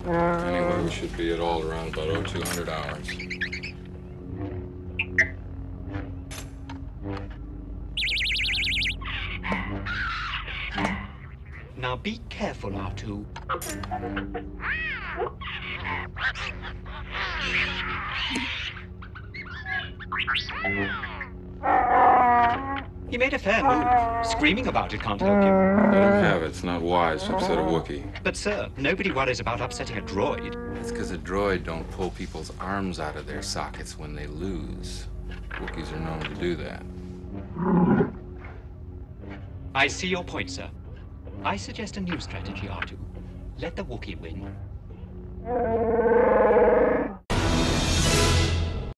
Anyway, we should be at all around about 0200 hours. Now be careful, R2. He made a fair move. Screaming about it can't help you. Let him have it. It's not wise to upset a Wookiee. But, sir, nobody worries about upsetting a droid. That's because a droid don't pull people's arms out of their sockets when they lose. Wookiees are known to do that. I see your point, sir. I suggest a new strategy, R2. Let the Wookiee win.